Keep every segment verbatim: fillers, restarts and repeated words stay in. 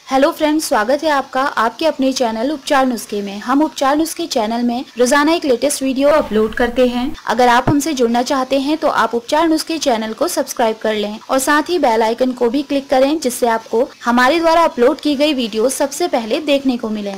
Hello friends, स्वागत है आपका आपके अपने चैनल उपचार नुस्खे में। हम उपचार नुस्खे चैनल में रोजाना एक लेटेस्ट वीडियो अपलोड करते हैं। अगर आप हमसे जुड़ना चाहते हैं तो आप उपचार नुस्खे चैनल को सब्सक्राइब कर लें और साथ ही बेल आइकन को भी क्लिक करें, जिससे आपको हमारे द्वारा अपलोड की गई वीडियो सबसे पहले देखने को मिले।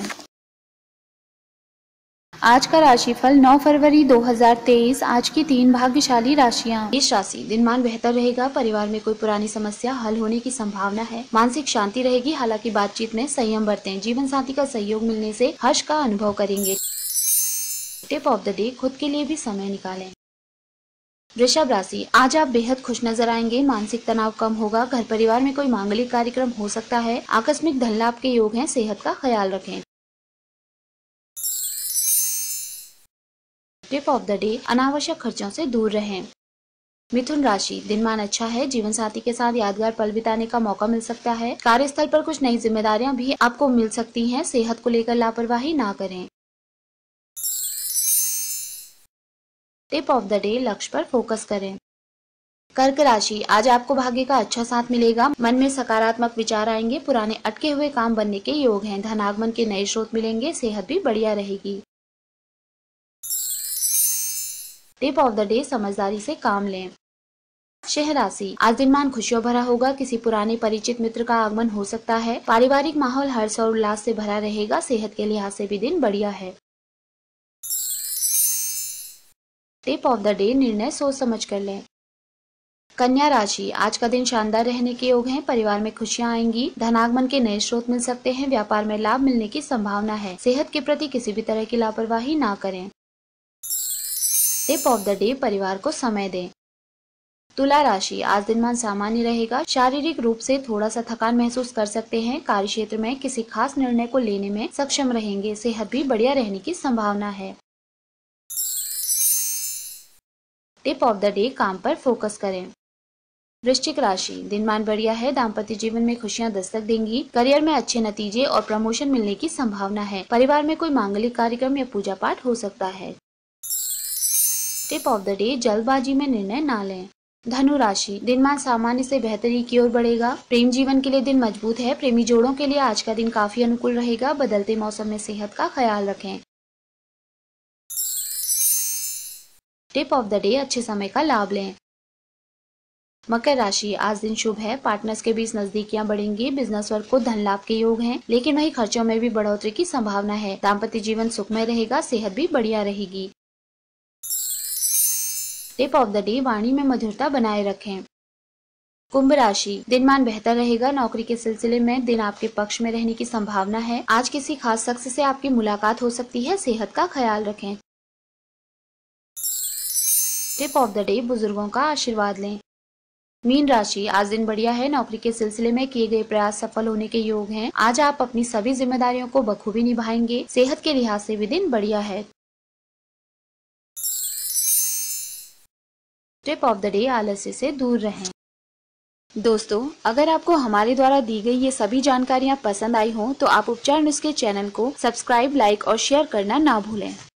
आज का राशिफल नौ फरवरी दो हज़ार तेईस। आज की तीन भाग्यशाली राशियां। मेष राशि, दिनमान बेहतर रहेगा। परिवार में कोई पुरानी समस्या हल होने की संभावना है। मानसिक शांति रहेगी, हालांकि बातचीत में संयम बरतें। जीवन साथी का सहयोग मिलने से हर्ष का अनुभव करेंगे। टिप ऑफ द डे, खुद के लिए भी समय निकालें। वृषभ राशि, आज आप बेहद खुश नजर आएंगे। मानसिक तनाव कम होगा। घर परिवार में कोई मांगलिक कार्यक्रम हो सकता है। आकस्मिक धन लाभ के योग हैं। सेहत का ख्याल रखें। टिप ऑफ द डे, अनावश्यक खर्चों से दूर रहें। मिथुन राशि, दिनमान अच्छा है। जीवन साथी के साथ यादगार पल बिताने का मौका मिल सकता है। कार्यस्थल पर कुछ नई जिम्मेदारियां भी आपको मिल सकती हैं। सेहत को लेकर लापरवाही ना करें। टिप ऑफ द डे, लक्ष्य पर फोकस करें। कर्क राशि, आज आपको भाग्य का अच्छा साथ मिलेगा। मन में सकारात्मक विचार आएंगे। पुराने अटके हुए काम बनने के योग हैं। धनागमन के नए स्रोत मिलेंगे। सेहत भी बढ़िया रहेगी। टिप ऑफ द डे, समझदारी से काम लें। सिंह राशि, आज दिनमान खुशियों भरा होगा। किसी पुराने परिचित मित्र का आगमन हो सकता है। पारिवारिक माहौल हर्ष और उल्लास से भरा रहेगा। सेहत के लिहाज से भी दिन बढ़िया है। टिप ऑफ द डे, निर्णय सोच समझ कर लें। कन्या राशि, आज का दिन शानदार रहने के योग हैं। परिवार में खुशियां आएंगी। धनागमन के नए स्रोत मिल सकते हैं। व्यापार में लाभ मिलने की संभावना है। सेहत के प्रति किसी भी तरह की लापरवाही ना करें। टिप ऑफ द डे, परिवार को समय दें। तुला राशि, आज दिनमान सामान्य रहेगा। शारीरिक रूप से थोड़ा सा थकान महसूस कर सकते हैं। कार्य क्षेत्र में किसी खास निर्णय को लेने में सक्षम रहेंगे। सेहत भी बढ़िया रहने की संभावना है। टिप ऑफ द डे, काम पर फोकस करें। वृश्चिक राशि, दिनमान बढ़िया है। दाम्पत्य जीवन में खुशियां दस्तक देंगी। करियर में अच्छे नतीजे और प्रमोशन मिलने की संभावना है। परिवार में कोई मांगलिक कार्यक्रम या पूजा पाठ हो सकता है। टिप ऑफ द डे, जल्दबाजी में निर्णय ना लें। धनु राशि, दिनमान सामान्य से बेहतरी की ओर बढ़ेगा। प्रेम जीवन के लिए दिन मजबूत है। प्रेमी जोड़ों के लिए आज का दिन काफी अनुकूल रहेगा। बदलते मौसम में सेहत का ख्याल रखें। टिप ऑफ द डे, अच्छे समय का लाभ लें। मकर राशि, आज दिन शुभ है। पार्टनर्स के बीच नजदीकियां बढ़ेंगी। बिजनेस वर्क को धन लाभ के योग हैं, लेकिन वही खर्चों में भी बढ़ोतरी की संभावना है। दाम्पत्य जीवन सुखमय रहेगा। सेहत भी बढ़िया रहेगी। टिप ऑफ द डे, वाणी में मधुरता बनाए रखें। कुंभ राशि, दिनमान बेहतर रहेगा। नौकरी के सिलसिले में दिन आपके पक्ष में रहने की संभावना है। आज किसी खास शख्स से आपकी मुलाकात हो सकती है। सेहत का ख्याल रखें। टिप ऑफ द डे, बुजुर्गों का आशीर्वाद लें। मीन राशि, आज दिन बढ़िया है। नौकरी के सिलसिले में किए गए प्रयास सफल होने के योग हैं। आज आप अपनी सभी जिम्मेदारियों को बखूबी निभाएंगे। सेहत के लिहाज से भी दिन बढ़िया है। टिप ऑफ द डे, आलस्य से दूर रहें। दोस्तों, अगर आपको हमारे द्वारा दी गई ये सभी जानकारियाँ पसंद आई हों तो आप उपचार नुस्खे चैनल को सब्सक्राइब, लाइक और शेयर करना ना भूलें।